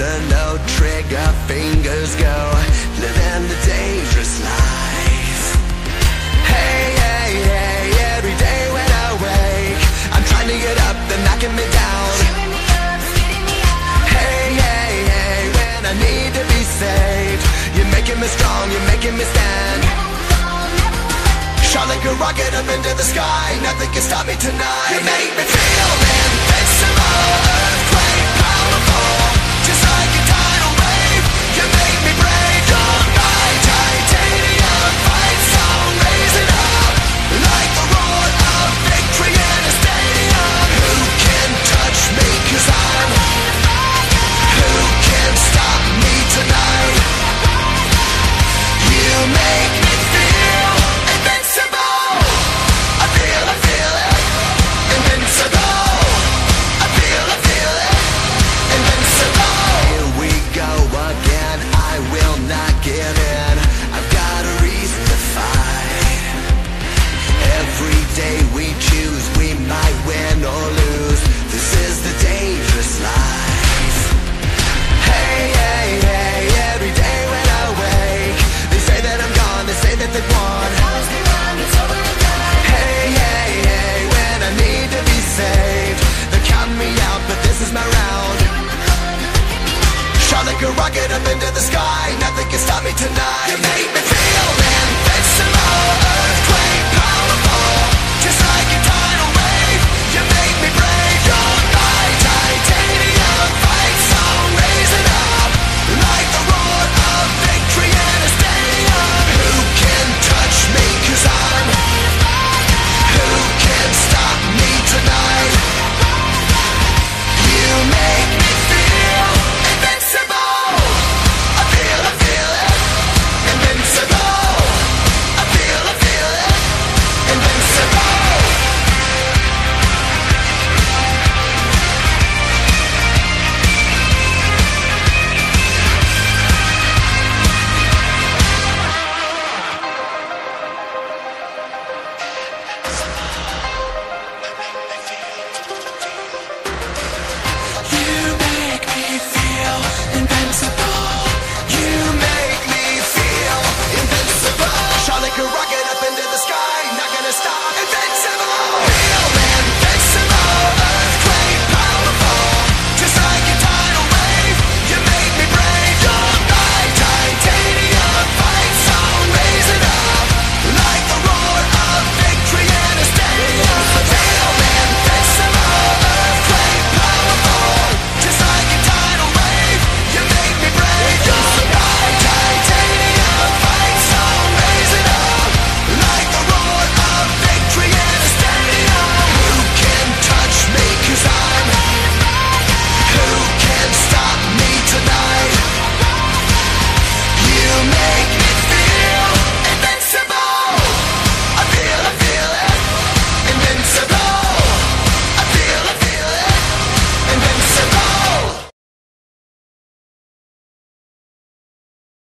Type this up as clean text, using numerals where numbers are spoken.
under no trigger, fingers go, living the dangerous life. Hey, hey, hey, every day when I wake, I'm trying to get up, they're knocking me down. Hey, hey, hey, when I need to be saved, you're making me strong, you're making me stand. Shot like a rocket up into the sky, nothing can stop me tonight. You make me feel invincible, earthquake powerful, just like a tidal wave. You make me brave, don't buy titanium, fight song, raise it up, like the roar of victory in a stadium. Who can touch me, 'cause I'm who can stop me tonight? You make me feel invincible. I feel it, invincible. I feel it, invincible. Here we go again, I will not give in. I've got a reason to fight. Every day we choose, we might win or lose. This is the dangerous life. Hey, hey, hey, every day when I wake, they say that I'm gone, they say that they've won. Hey, hey, hey, when I need to be saved, they're counting me out, but this is my round. Shot like a rocket up into the sky, nothing can stop me tonight. You make me feel invincible.